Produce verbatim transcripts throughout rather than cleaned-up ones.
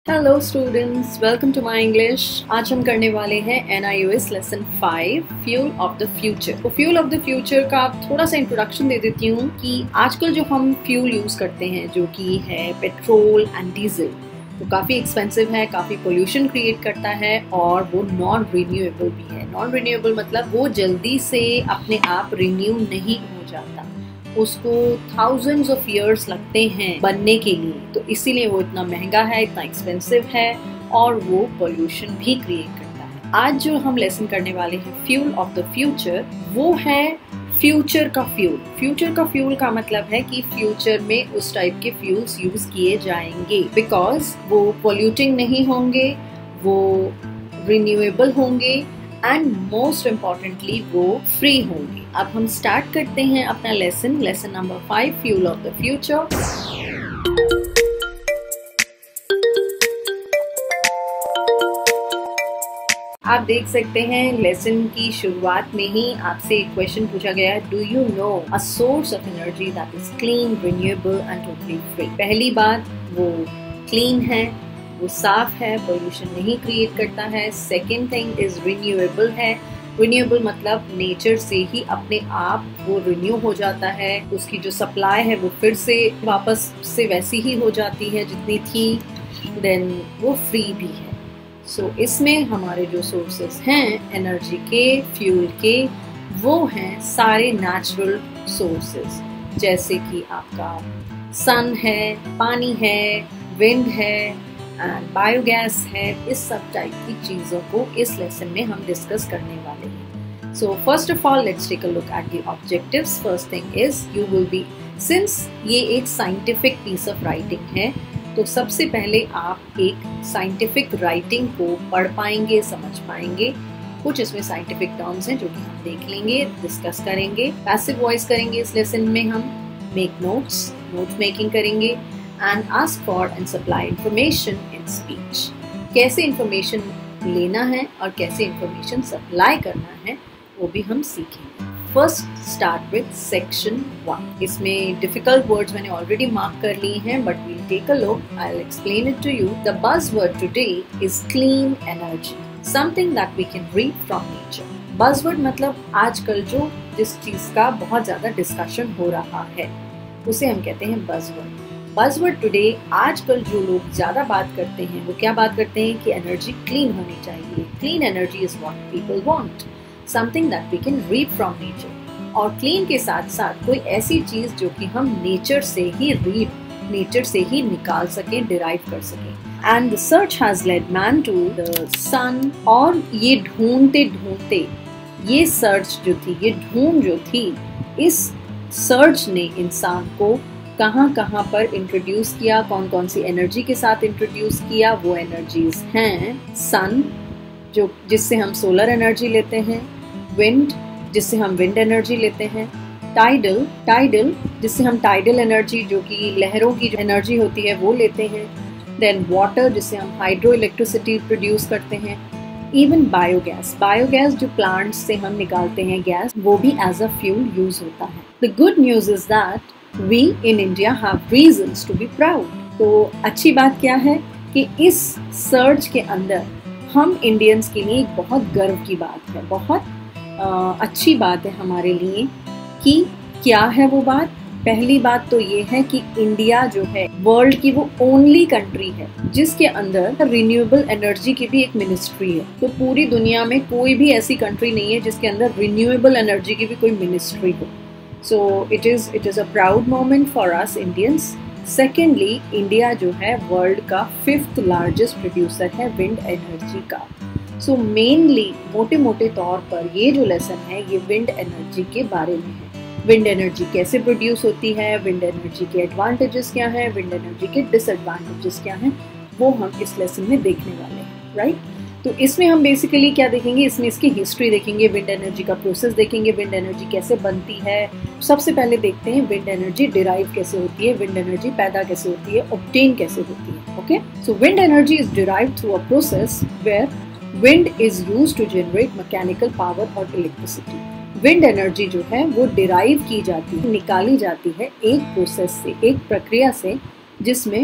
Hello students, welcome to my English. आज हम करने वाले हैं N I O S lesson five, fuel of the future. तो फ्यूल ऑफ द फ्यूचर का थोड़ा सा इंट्रोडक्शन दे देती हूँ कि आजकल जो हम फ्यूल यूज करते हैं जो कि है पेट्रोल एंड डीजल, वो काफ़ी एक्सपेंसिव है, काफ़ी पोल्यूशन क्रिएट करता है और वो नॉन रिन्यूएबल भी है। नॉन रिन्यूएबल मतलब वो जल्दी से अपने आप रिन्यू नहीं हो जाता, उसको थाउजेंड्स ऑफ इयर्स लगते हैं बनने के लिए। तो इसीलिए वो इतना महंगा है, इतना एक्सपेंसिव है और वो पोल्यूशन भी क्रिएट करता है। आज जो हम लेसन करने वाले हैं फ्यूल ऑफ द फ्यूचर, वो है फ्यूचर का फ्यूल। फ्यूचर का फ्यूल का मतलब है कि फ्यूचर में उस टाइप के फ्यूल्स यूज किए जाएंगे बिकॉज वो पोल्यूटिंग नहीं होंगे, वो रिन्यूएबल होंगे एंड मोस्ट इम्पॉर्टेंटली वो फ्री होंगे। अब हम स्टार्ट करते हैं अपना lesson lesson number five, fuel of the future. आप देख सकते हैं लेसन की शुरुआत में ही आपसे एक क्वेश्चन पूछा गया है, do you know a source of energy that is clean, renewable and totally free. पहली बात, वो क्लीन है, वो साफ है, पोल्यूशन नहीं क्रिएट करता है। सेकेंड थिंग इज रिन्यूएबल है। रिन्यूएबल मतलब नेचर से ही अपने आप वो रिन्यू हो जाता है, उसकी जो सप्लाई है वो फिर से वापस से वैसी ही हो जाती है जितनी थी। देन वो फ्री भी है। सो so, इसमें हमारे जो सोर्सेस हैं एनर्जी के, फ्यूल के, वो हैं सारे नेचुरल सोर्सेस, जैसे कि आपका सन है, पानी है, विंड है एंड बायोगैस है। इस सब टाइप की चीज़ों को इस लेसन में हम डिस्कस करने वाले हैं। So first of all let's take a look at the objectives. First thing is you will be, since ये एक साइंटिफिक पीस ऑफ राइटिंग है, तो सबसे पहले आप एक साइंटिफिक राइटिंग को पढ़ पाएंगे, समझ पाएंगे। कुछ इसमें साइंटिफिक टर्म्स हैं जो कि हम देख लेंगे, डिस्कस करेंगे। पैसिव वॉइस करेंगे इस लेसन में हम, मेक नोट्स, नोट मेकिंग करेंगे and ask for and supply information in speech. कैसे इंफॉर्मेशन लेना है और कैसे इंफॉर्मेशन सप्लाई करना है वो भी हम सीखेंगे। First start with section one. इसमें डिफिकल्ट वर्ड्स मैंने ऑलरेडी मार्क कर लिए हैं, but we'll take a look, I will explain it to you. The buzzword today is clean energy, something that we can read from nature. Buzzword मतलब आजकल जो जिस चीज का बहुत ज्यादा डिस्कशन हो रहा है उसे हम कहते हैं बज़वर्ड। बज़वर्ड टुडे, आजकल जो लोग ज्यादा बात करते हैं वो क्या बात करते हैं कि एनर्जी क्लीन होनी चाहिए। Clean energy is what people want, something that we can read from nature. और क्लीन के साथ साथ कोई ऐसी चीज जो कि हम नेचर से ही रीड, नेचर से ही निकाल सकें, डिराइव कर सकें। And the search has led man to the sun. और ये ढूंढते ढूंढते, ये सर्च जो थी, ये ढूंढ जो थी, इस सर्च ने इंसान को कहाँ कहाँ पर इंट्रोड्यूस किया, कौन कौन सी एनर्जी के साथ इंट्रोड्यूस किया। वो एनर्जीज हैं सन, जो जिससे हम सोलर एनर्जी लेते हैं, विंड जिससे हम विंड एनर्जी लेते हैं, टाइडल टाइडल जिससे हम टाइडल एनर्जी, जो कि लहरों की जो एनर्जी होती है, वो लेते हैं। देन वाटर जिससे हम हाइड्रो इलेक्ट्रिसिटी प्रोड्यूस करते हैं। इवन बायोगैस, बायोगैस जो प्लांट्स से हम निकालते हैं गैस, वो भी एज अ फ्यूल यूज होता है। The good news is that We in India have reasons to be proud. तो अच्छी बात क्या है कि इस सर्च के अंदर हम इंडियंस के लिए एक बहुत गर्व की बात है, बहुत आ, अच्छी बात है हमारे लिए। कि क्या है वो बात? पहली बात तो ये है कि इंडिया जो है वर्ल्ड की वो ओनली कंट्री है जिसके अंदर रिन्यूएबल एनर्जी की भी एक मिनिस्ट्री है। तो पूरी दुनिया में कोई भी ऐसी कंट्री नहीं है जिसके अंदर रिन्यूएबल एनर्जी की भी कोई मिनिस्ट्री हो। So it is it is a proud moment for us Indians. Secondly, India जो है वर्ल्ड का फिफ्थ लार्जेस्ट प्रोड्यूसर है विंड एनर्जी का। So mainly मोटे मोटे तौर पर ये जो लेसन है ये विंड एनर्जी के बारे में है। विंड एनर्जी कैसे प्रोड्यूस होती है, विंड एनर्जी के एडवांटेजेस क्या हैं, विंड एनर्जी के डिसएडवांटेजेस क्या हैं, वो हम इस लेसन में देखने वाले हैं, राइट। तो इसमें हम बेसिकली क्या देखेंगे, इसमें इसकी हिस्ट्री देखेंगे, विंड एनर्जी का प्रोसेस देखेंगे, विंड एनर्जी कैसे बनती है। सबसे पहले देखते हैं विंड एनर्जी डिराइव कैसे होती है, विंड एनर्जी पैदा कैसे होती है, ऑब्टेन कैसे होती है। Okay, so wind energy is derived through a process where wind is used to generate mechanical power और इलेक्ट्रिसिटी। विंड एनर्जी जो है वो डिराइव की जाती है, निकाली जाती है एक प्रोसेस से, एक प्रक्रिया से, जिसमें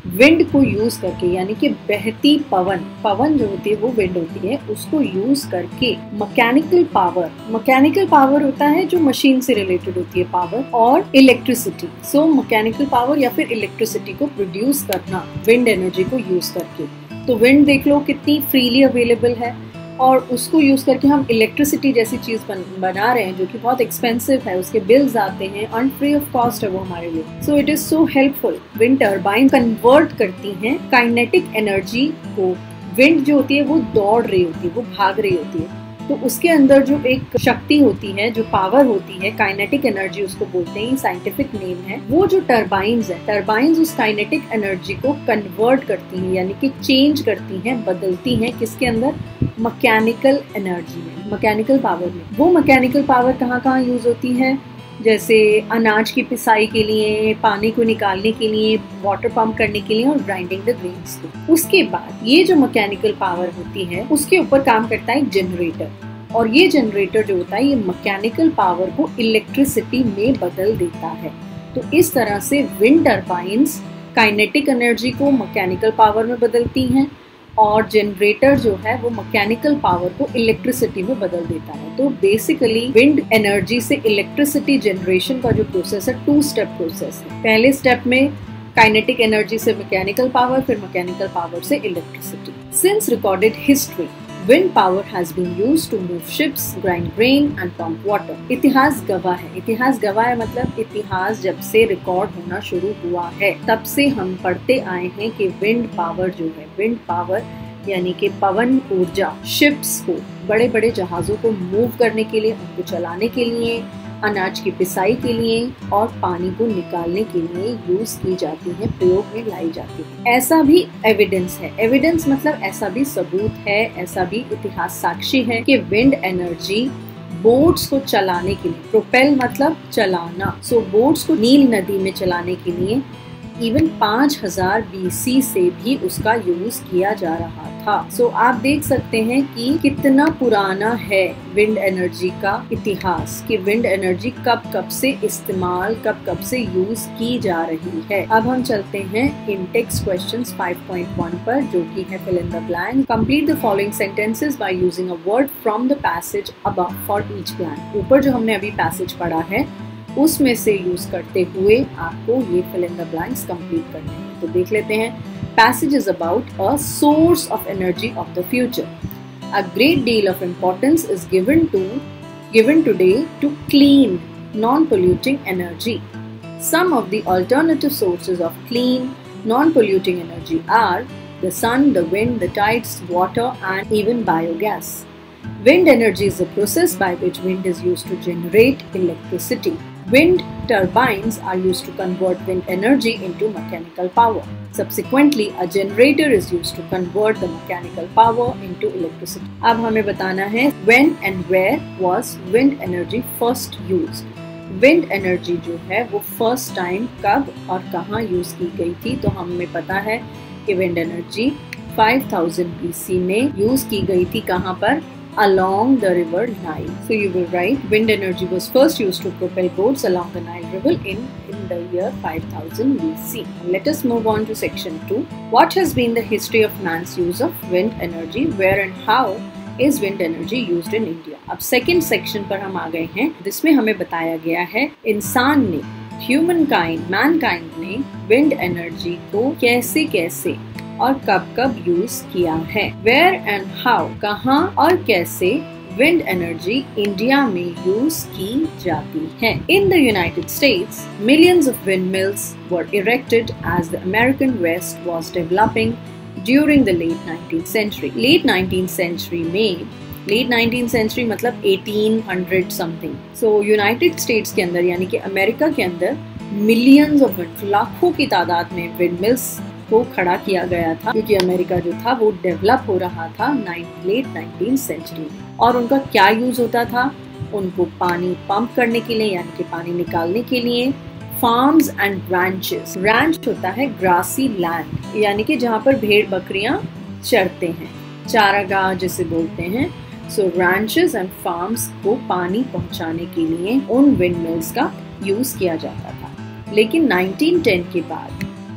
विंड को यूज करके, यानी कि बहती पवन, पवन जो होती है वो विंड होती है, उसको यूज करके मैकेनिकल पावर, मैकेनिकल पावर होता है जो मशीन से रिलेटेड होती है पावर, और इलेक्ट्रिसिटी, सो मैकेनिकल पावर या फिर इलेक्ट्रिसिटी को प्रोड्यूस करना विंड एनर्जी को यूज करके। तो विंड देख लो कितनी फ्रीली अवेलेबल है, और उसको यूज करके हम इलेक्ट्रिसिटी जैसी चीज बन, बना रहे हैं जो कि बहुत एक्सपेंसिव है, उसके बिल्स आते हैं, अन फ्री ऑफ कॉस्ट है वो हमारे लिए। So it is so helpful. Wind turbine convert करती हैं काइनेटिक एनर्जी को। विंड जो होती है वो दौड़ रही होती है, वो भाग रही होती है, तो उसके अंदर जो एक शक्ति होती है, जो पावर होती है, काइनेटिक एनर्जी उसको बोलते हैं, साइंटिफिक नेम है, वो जो टर्बाइंस है, टर्बाइंस उस काइनेटिक एनर्जी को कन्वर्ट करती हैं, यानी कि चेंज करती हैं, बदलती हैं किसके अंदर, मैकेनिकल एनर्जी में, मैकेनिकल पावर में। वो मैकेनिकल पावर कहाँ कहाँ यूज होती है, जैसे अनाज की पिसाई के लिए, पानी को निकालने के लिए, वाटर पंप करने के लिए, और ग्राइंडिंग द ग्रेन्स को। उसके बाद ये जो मैकेनिकल पावर होती है उसके ऊपर काम करता है जनरेटर, और ये जनरेटर जो होता है ये मैकेनिकल पावर को इलेक्ट्रिसिटी में बदल देता है। तो इस तरह से विंड टर्बाइंस काइनेटिक एनर्जी को मैकेनिकल पावर में बदलती हैं, और जनरेटर जो है वो मैकेनिकल पावर को इलेक्ट्रिसिटी में बदल देता है। तो बेसिकली विंड एनर्जी से इलेक्ट्रिसिटी जनरेशन का जो प्रोसेस है टू स्टेप प्रोसेस है। पहले स्टेप में काइनेटिक एनर्जी से मैकेनिकल पावर, फिर मैकेनिकल पावर से electricity. Since recorded history, wind power has been used to move ships, grind grain and pump water. इतिहास गवाह है, इतिहास गवाह है मतलब इतिहास जब से रिकॉर्ड होना शुरू हुआ है तब से हम पढ़ते आए हैं कि विंड पावर जो है, विंड पावर यानी कि पवन ऊर्जा, शिप्स को, बड़े बड़े जहाजों को मूव करने के लिए, उनको चलाने के लिए, अनाज की पिसाई के लिए और पानी को निकालने के लिए यूज की जाती है, प्रयोग में लाई जाती है। ऐसा भी एविडेंस है, एविडेंस मतलब ऐसा भी सबूत है, ऐसा भी इतिहास साक्षी है कि विंड एनर्जी बोट्स को चलाने के लिए, प्रोपेल मतलब चलाना, सो so, बोट्स को नील नदी में चलाने के लिए इवन पाँच हज़ार बीसी से भी उसका यूज किया जा रहा था। सो so, आप देख सकते हैं कि कितना पुराना है विंड एनर्जी का इतिहास, कि विंड एनर्जी कब कब से इस्तेमाल, कब कब से यूज की जा रही है। अब हम चलते हैं in text questions five point one पर, जो कि है fill in the blank. Complete the following sentences by using a word from the passage above for each blank. ऊपर जो हमने अभी पैसेज पढ़ा है उसमें से यूज करते हुए आपको ये fill in the blanks complete करने हैं। तो देख लेते हैं। Passage is about a source of energy of the future. A great deal of importance is given to given today to clean, non-polluting energy. Some of the alternative sources of clean, non-polluting energy are the sun, the wind, the tides, water, and even biogas. Wind energy is the process by which wind is used to generate electricity. Wind turbines are used to convert wind energy into mechanical power. Subsequently, a generator is used to convert the mechanical power into electricity. अब हमें बताना है when and where was wind energy first used. Wind energy जो है वो first time कब और कहाँ यूज की गई थी, तो हमें पता है कि wind energy five thousand B C में यूज की गई थी, कहाँ पर, along the river Nile. So you will write wind energy was first used to propel boats along the Nile River in, in the year five thousand B C. Let us move on to section two. What has been the history of man's use of wind energy? Where and how is wind energy used in India? अब second section पर हम आ गए हैं, जिसमें हमें बताया गया है इंसान ने, humankind, mankind ने wind energy को कैसे कैसे और कब कब यूज किया है। Where and how, कहाँ और कैसे विंड एनर्जी इंडिया में यूज की जाती है। In the United States, millions of windmills were erected as the American West was developing during the late nineteenth century. Late nineteenth century में, late nineteenth century मतलब eighteen hundred something. So United States के अंदर यानी कि America के अंदर millions of wind, लाखों की तादाद में windmills को खड़ा किया गया था, क्योंकि अमेरिका जो था वो डेवलप हो रहा था लेट नाइनटीन सेंचुरी में। और उनका क्या यूज होता था, उनको पानी पंप करने के लिए यानी कि पानी निकालने के लिए, फार्म्स एंड रैंचेस, रैंच होता है ग्रासी लैंड यानी कि जहाँ पर भेड़ बकरियां चरते हैं, चारागाह जिसे बोलते हैं। सो रैंचेस एंड फार्म्स को पानी पहुंचाने के लिए उन विंडमिल्स का यूज किया जाता था। लेकिन नाइनटीन टेन के बाद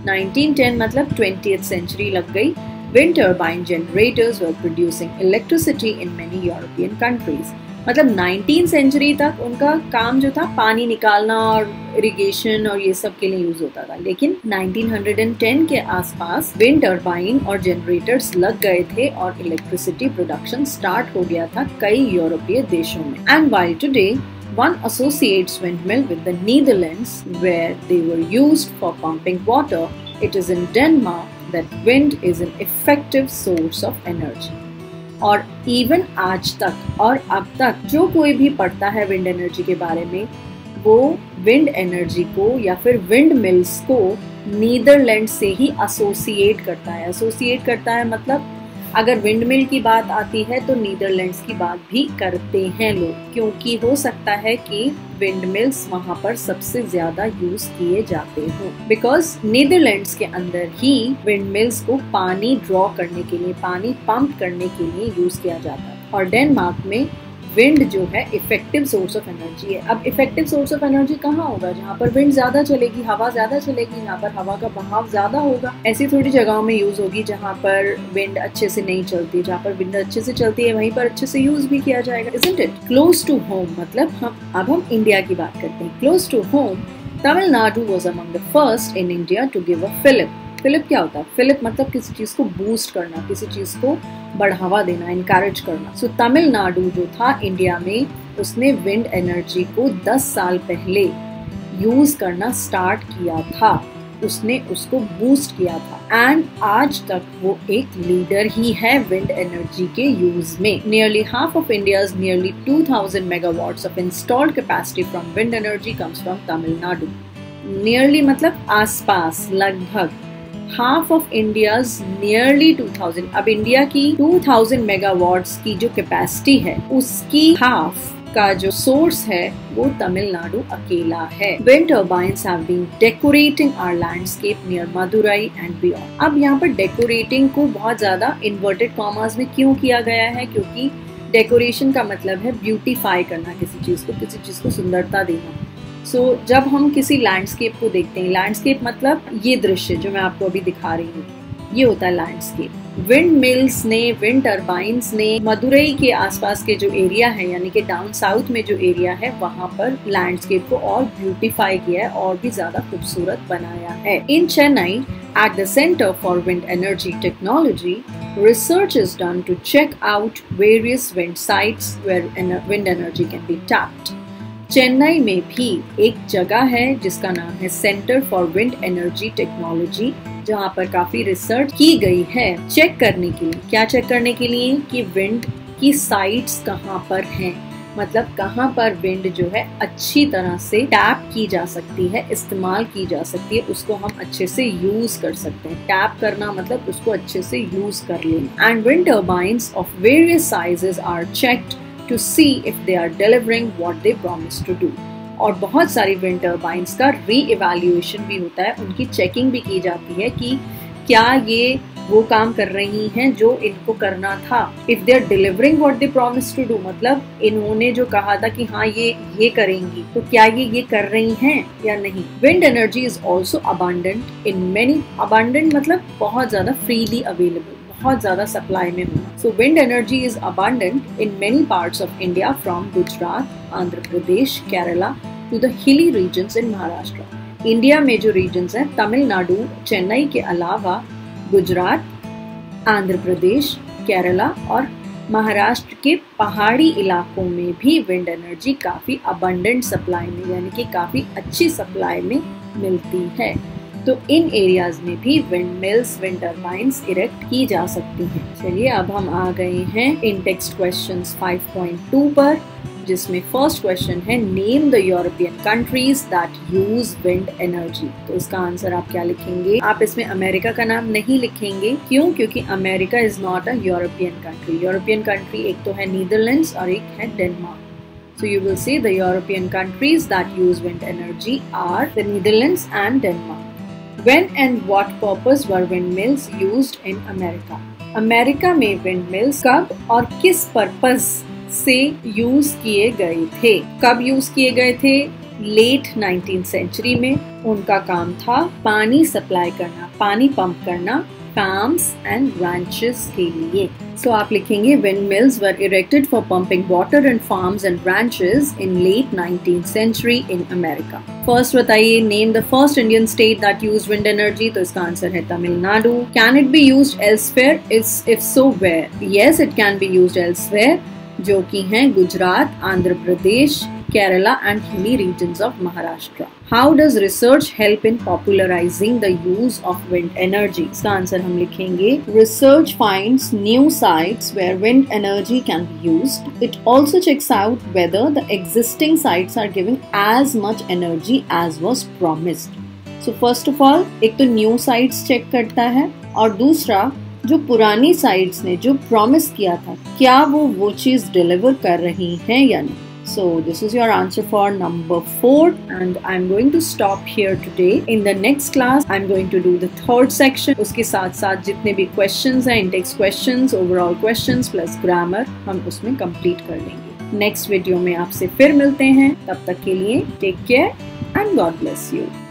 नाइनटीन टेन मतलब ट्वेंटिएथ सेंचुरी लग गई। Wind turbine generators were producing electricity in many European countries. मतलब नाइनटीन सेंचुरी तक उनका काम जो था पानी निकालना और इरिगेशन और ये सब के लिए यूज होता था, लेकिन नाइनटीन टेन के आसपास विंड टर्बाइन और जनरेटर्स लग गए थे और इलेक्ट्रिसिटी प्रोडक्शन स्टार्ट हो गया था कई यूरोपीय देशों में। And while today one associates windmill with the Netherlands where they were used for pumping water, it is in Denmark that wind is an effective source of energy. और even आज तक और अब तक जो कोई भी पढ़ता है विंड एनर्जी के बारे में, वो विंड एनर्जी को या फिर विंड मिल्स को नीदरलैंड से ही एसोसिएट करता है। एसोसिएट करता है मतलब अगर विंड मिल की बात आती है तो नीदरलैंड्स की बात भी करते हैं लोग, क्योंकि हो सकता है कि विंड मिल्स वहाँ पर सबसे ज्यादा यूज किए जाते हो, बिकॉज नीदरलैंड्स के अंदर ही विंड मिल्स को पानी ड्रॉ करने के लिए, पानी पंप करने के लिए यूज किया जाता है। और डेनमार्क में विंड जो है इफेक्टिव सोर्स ऑफ एनर्जी है। अब इफेक्टिव सोर्स ऑफ एनर्जी कहाँ होगा? जहाँ पर विंड ज्यादा चलेगी, हवा ज्यादा चलेगी, जहाँ पर हवा का बहाव ज्यादा होगा। ऐसी थोड़ी जगहों में यूज होगी जहाँ पर विंड अच्छे से नहीं चलती। जहाँ पर विंड अच्छे से चलती है वहीं पर अच्छे से यूज भी किया जाएगा, isn't it? Close to home मतलब हम अब हम इंडिया की बात करते हैं। Close to home, Tamil Nadu was among the first in India to give a fillip. Fillip क्या होता है? फिलिप मतलब किसी चीज को बूस्ट करना, किसी चीज को बढ़ावा देना, इनकरेज करना। सो so, तमिलनाडु जो था इंडिया में, उसने विंड एनर्जी को दस साल पहले यूज करना स्टार्ट किया था, उसने उसको बूस्ट किया था एंड आज तक वो एक लीडर ही है विंड एनर्जी के यूज में। Nearly half of India's nearly two thousand megawatts of installed capacity from wind energy comes from Tamil Nadu. Nearly मतलब आसपास, लगभग half of India's nearly two thousand. अब इंडिया की टू थाउज़ेंड मेगावाट्स की जो कैपेसिटी है उसकी हाफ का जो सोर्स है वो तमिलनाडु अकेला है। Wind turbines have been decorating our landscape near Madurai and beyond. अब यहाँ पर डेकोरेटिंग को बहुत ज्यादा इन्वर्टेड कॉमर्स में क्यों किया गया है? क्योंकि डेकोरेशन का मतलब है ब्यूटीफाई करना किसी चीज को, किसी चीज को सुंदरता देना। सो so, जब हम किसी लैंडस्केप को देखते हैं, लैंडस्केप मतलब ये दृश्य जो मैं आपको अभी दिखा रही हूँ, ये होता है लैंडस्केप। विंड मिल्स ने, विंड टर्बाइन्स ने मदुरई के आसपास के जो एरिया है, यानी कि डाउन साउथ में जो एरिया है, वहाँ पर लैंडस्केप को और ब्यूटीफाई किया है और भी ज्यादा खूबसूरत बनाया है। इन Chennai, at the Center for Wind Energy Technology, research is done to check out various wind sites where wind energy can be tapped. Chennai में भी एक जगह है जिसका नाम है centre for wind energy technology, जहाँ पर काफी रिसर्च की गई है चेक करने के लिए। क्या चेक करने के लिए? कि विंड की साइट्स कहाँ पर हैं, मतलब कहाँ पर विंड जो है अच्छी तरह से टैप की जा सकती है, इस्तेमाल की जा सकती है, उसको हम अच्छे से यूज कर सकते हैं। टैप करना मतलब उसको अच्छे से यूज कर लेना। And wind turbines of various sizes are checked to see if they are delivering what they promise to do. और बहुत सारी विंड टर्बाइन्स का री-इवैल्यूएशन भी होता है, उनकी चेकिंग भी की जाती है कि क्या ये वो काम कर रही हैं जो इनको करना था। If they are delivering what they promised to do, मतलब इन्होंने जो कहा था कि हाँ ये ये करेंगी, तो क्या ये ये कर रही हैं या नहीं। Wind energy is also abundant in many, abundant मतलब बहुत ज्यादा freely available, बहुत ज्यादा सप्लाई में होना। So wind energy is abundant in many parts of India from Gujarat, Andhra Pradesh, Kerala to the hilly regions in Maharashtra. India में जो रीजन्स हैं, तमिलनाडु, चेन्नई के अलावा गुजरात, आंध्र प्रदेश, केरला और महाराष्ट्र के पहाड़ी इलाकों में भी विंड एनर्जी काफी अबंडेंट सप्लाई में, यानी कि काफी अच्छी सप्लाई में मिलती है। तो इन एरियाज में भी windmills, wind turbines erect की जा सकती हैं। चलिए अब हम आ गए हैं in text questions five point two पर, जिसमें फर्स्ट क्वेश्चन है name the European countries that use wind energy. तो इसका आंसर आप क्या लिखेंगे? आप इसमें अमेरिका का नाम नहीं लिखेंगे। क्यों? क्योंकि America is not a European country. European country एक तो है नीदरलैंड्स और एक है Denmark. So you will say the European countries that use wind energy are the Netherlands and Denmark. When and what purpose were windmills used in America? America में windmills कब और किस पर्पस से यूज किए गए थे? कब यूज किए गए थे? लेट नाइनटीन्थ सेंचुरी में। उनका काम था पानी सप्लाई करना, पानी पंप करना farms and ranches के लिए। So आप लिखेंगे windmills were erected for pumping water in farms and ranches in late nineteenth century in America. First बताइए, name the first Indian state that used wind energy। तो इसका answer है Tamil Nadu. Can it be used elsewhere? Is if so where? Yes, it can be used elsewhere, जो कि हैं Gujarat, Andhra Pradesh, Kerala and hilly regions of Maharashtra. How does research help in popularizing the use of wind energy? इसका answer हम लिखेंगे Research finds new sites where wind energy can be used. It also checks out whether the existing sites are giving as much energy as was promised. So first of all, एक तो new sites check करता है और दूसरा जो पुरानी sites ने जो promise किया था, क्या वो वो चीज deliver कर रही हैं या नहीं। So this is your answer for number four, and I'm going to stop here today. In the next class, I'm going to do the third section. उसके साथ साथ जितने भी questions हैं, in-text questions, overall questions plus grammar, हम उसमें complete कर लेंगे। Next video में आपसे फिर मिलते हैं, तब तक के लिए take care and God bless you.